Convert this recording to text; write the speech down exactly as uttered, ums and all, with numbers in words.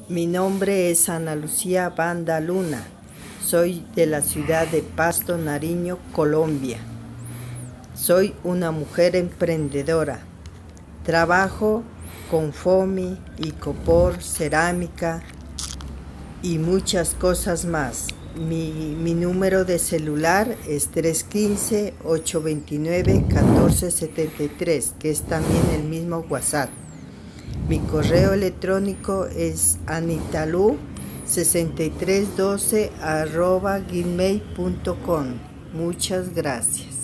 Mi nombre es Ana Lucía Banda Luna. Soy de la ciudad de Pasto, Nariño, Colombia. Soy una mujer emprendedora. Trabajo con foamy, icopor, cerámica y muchas cosas más. Mi, mi número de celular es tres uno cinco, ocho dos nueve, uno cuatro siete tres, que es también el mismo WhatsApp. Mi correo electrónico es anitalu sesenta y tres doce arroba gmail punto com. Muchas gracias.